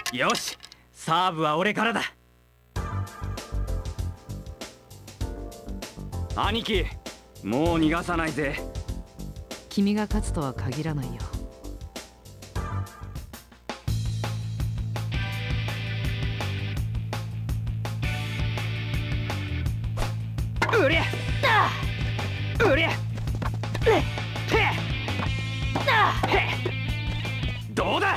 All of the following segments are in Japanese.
よし、サーブは俺からだ。兄貴、もう逃がさないぜ。 君が勝つとは限らないよ。 うりゃうりゃどうだ。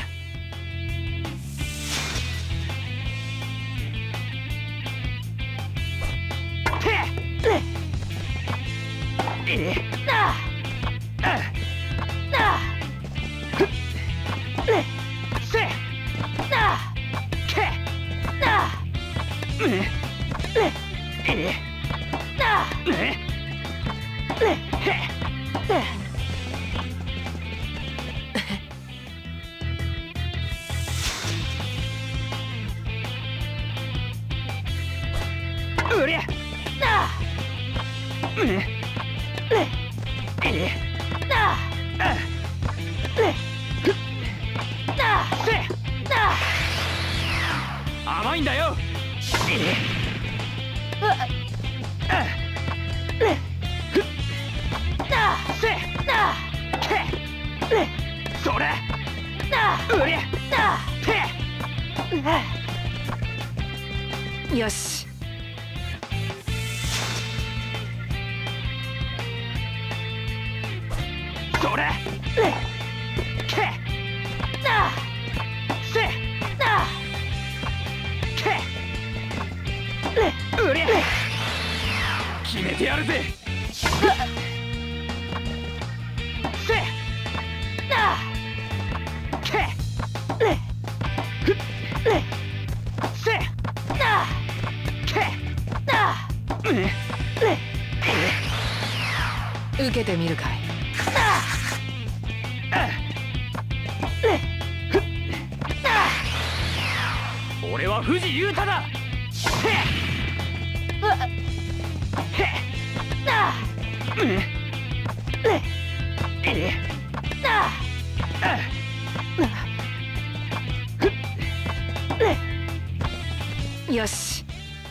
うりゃ甘いんだよ。それうりゃよし。 それうりゃ決めてやるぜ。 受けてみるかい。 俺は藤優太だ。 よし。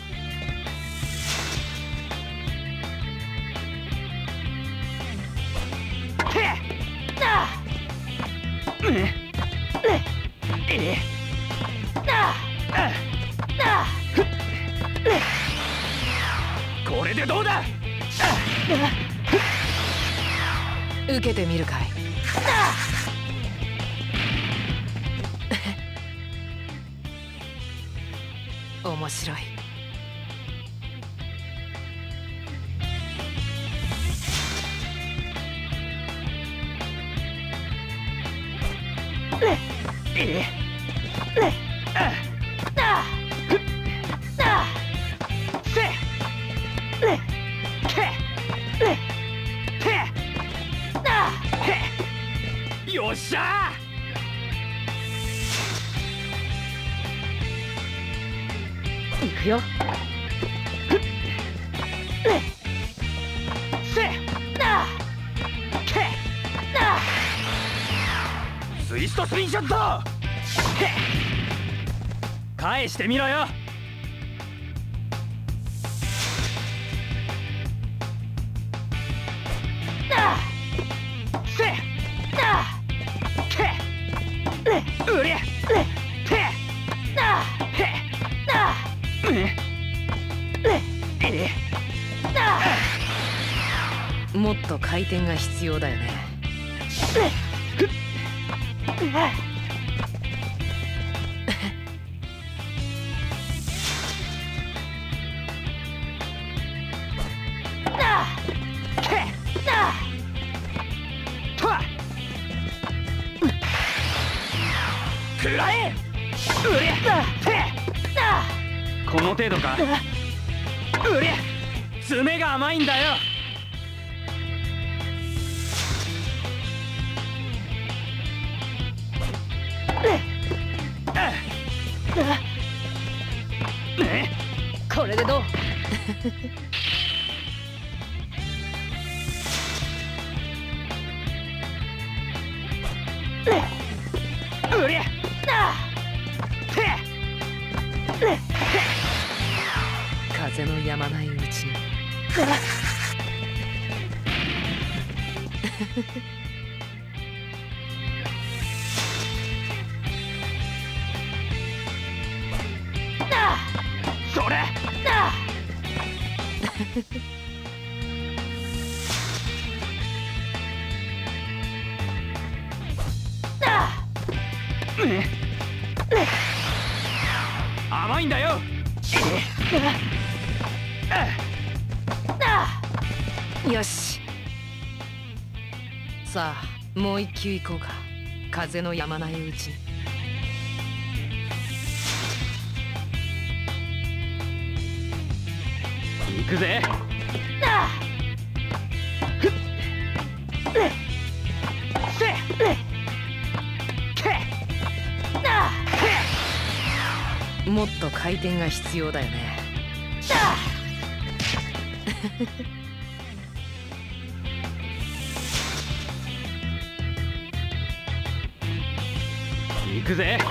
これでどうだ。 受けてみるかい。面白い。 よっしゃー。行くよ。 ツイストスピンショット返してみろよ。うりゃもっと回転が必要だよね。 くらえ。うりゃこの程度か。うりゃ爪が甘いんだよ。 これでどう？ うりゃ風の止まないうちに。 それ甘いんだよ。 よし、さあもう一球行こうか。風の止まないうちに。 行くぜ。 もっと回転が必要だよね。 行くぜ。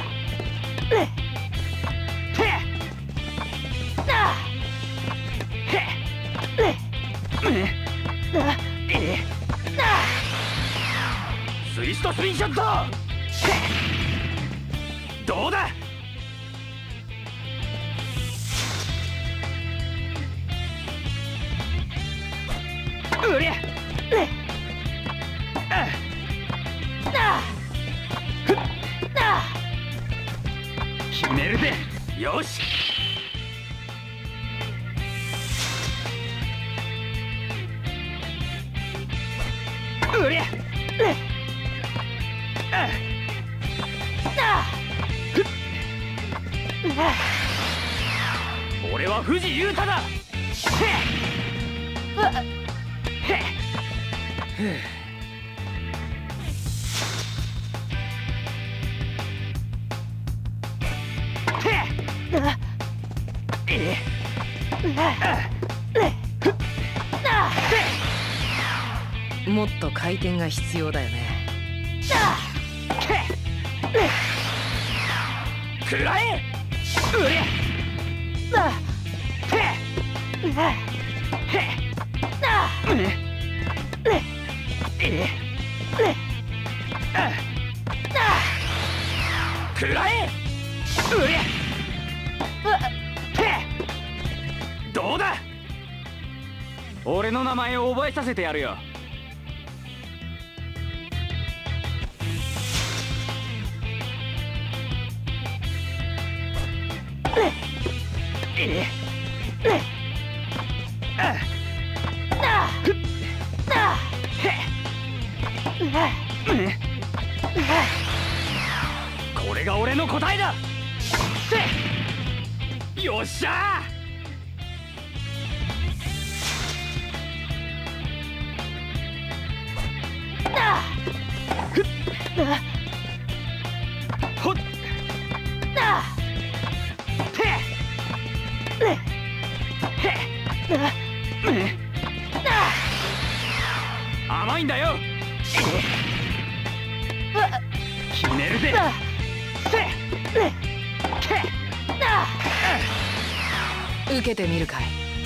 ツイストスピンショット。どうだ。うりゃ決めるぜ。よし。うりゃ俺は藤優太だ。 もっと回転が必要だよね。 くらえ。うりゃくらえ。うりゃどうだ。俺の名前を覚えさせてやるよ。これが俺の答えだ。よっしゃほっ甘いんだよ。決めるぜ。 受けてみるかい。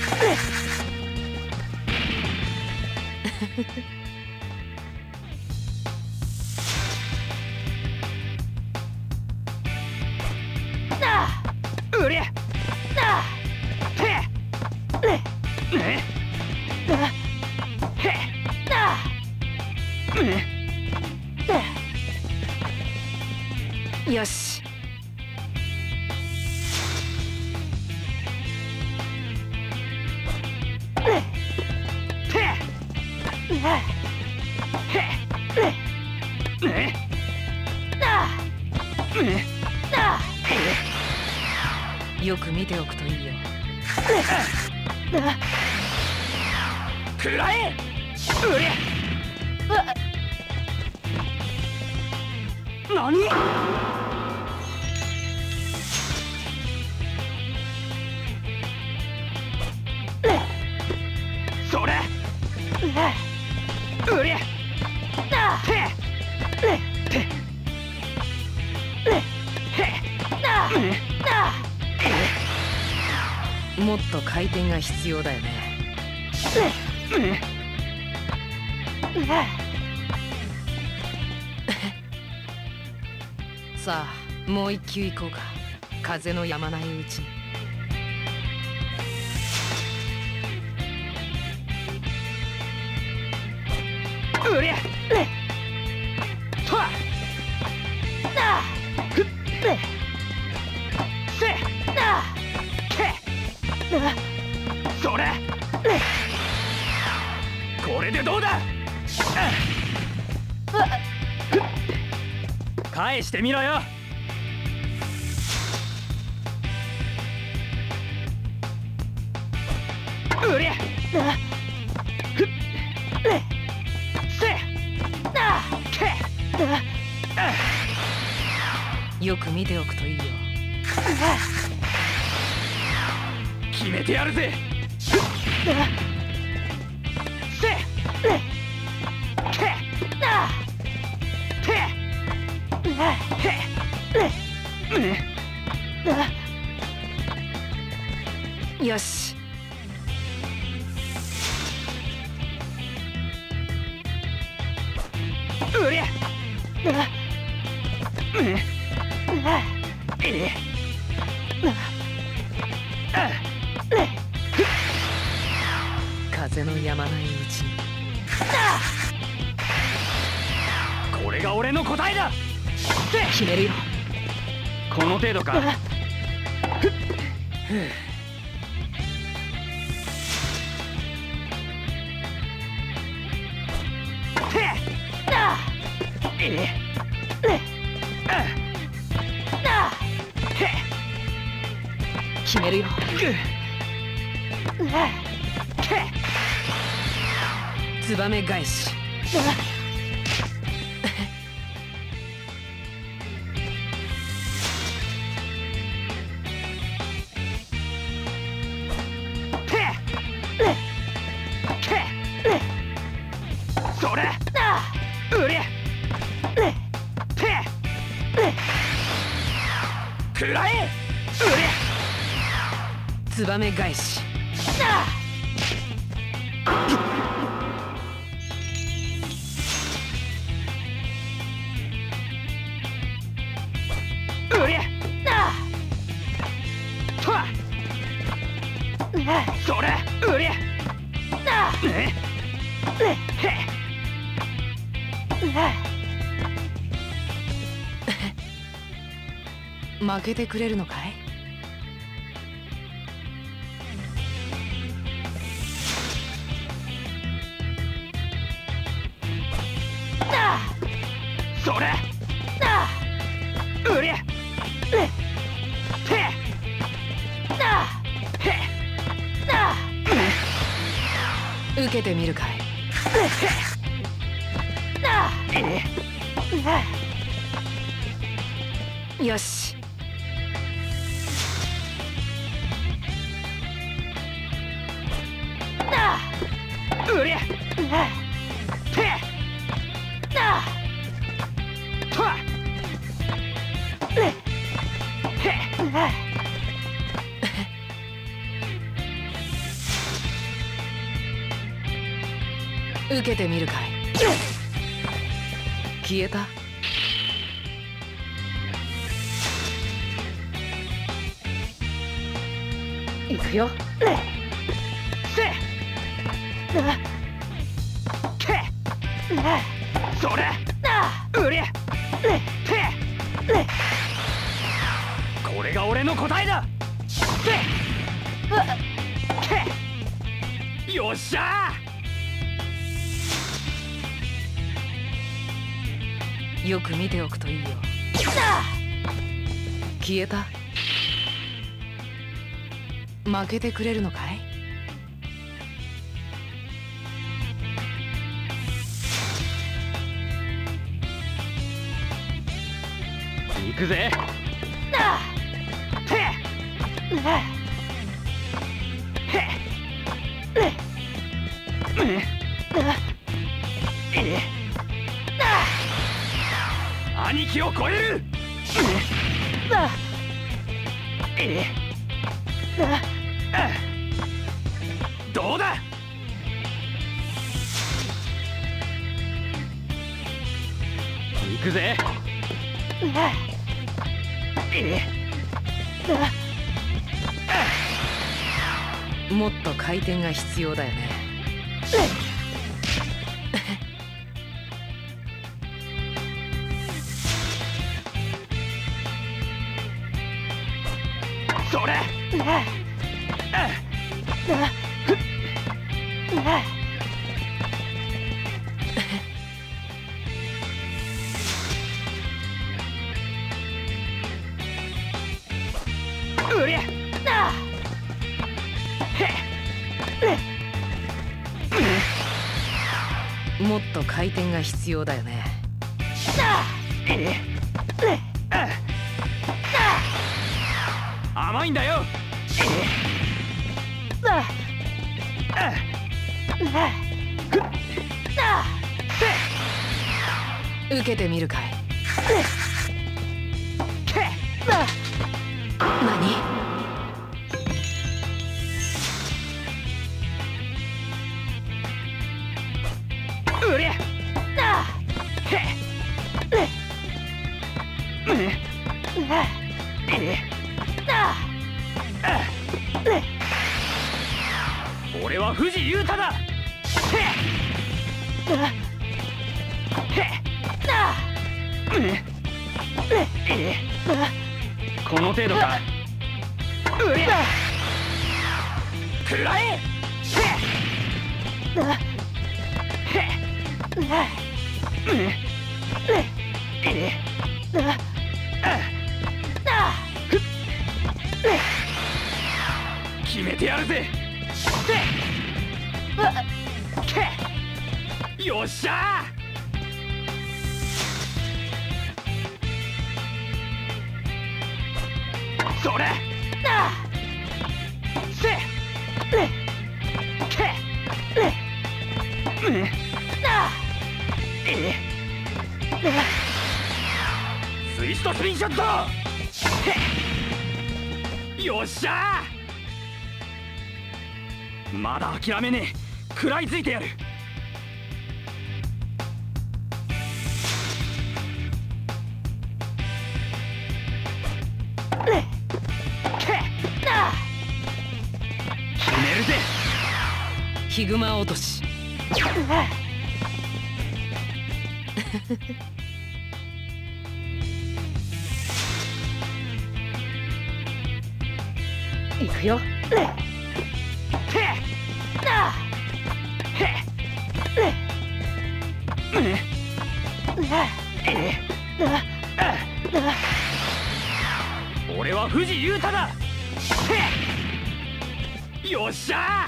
うりゃよし。よく見ておくといいよ。 くらえ。うりゃ何。それうりゃもっと回転が必要だよね。さあもう一球行こうか。風の止まないうちに。 うりゃとわなふっせなけそれこれでどうだ。返してみろよ。うりゃふっせなけよく見ておくといいよ。 決めてやるぜ。せけなよし。 うりゃ風の止まないうちに。 これが俺の答えだ。 決めるよ。 この程度か。 決めるよ。ツバメ返し。 それうりゃくらえうりゃツバメ返し。 うりゃとわそれうりゃ負けてくれるのかい？ それうりゃ受けてみるかい？よし。 うりゃとわ受けてみるかい？消えた。行くよ。 せけそれうりゃこれが俺の答えだ。せけよっしゃー。よく見ておくといいよ。消えた。負けてくれるのかい？ 行くぜ。兄貴を超える。 どうだ。行くぜ。 もっと回転が必要だよね。 それ。うりゃ。 もっと回転が必要だよね。 甘いんだよ。 受けてみるかい。何？ うりゃ。俺は藤優太だ。この程度か。うりゃ。食らえ。決めてやるぜ。よっしゃー。それ。ツイストスピンショット。よっしゃー。まだ諦めねえ。食らいついてやる。決めるぜ。 ヒグマ落とし。行くよ。 俺は藤優太だ。よっしゃ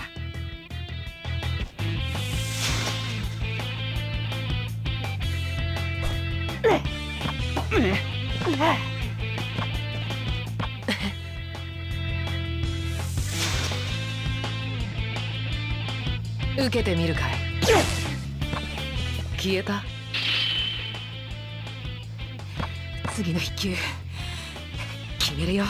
受けてみるかい。消えた。次の1球決めるよ。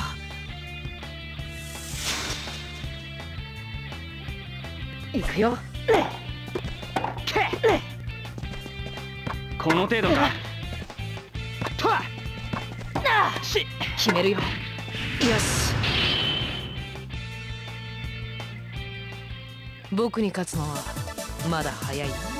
行くよ。 この程度か。 決めるよ。よし。僕に勝つのはまだ早い。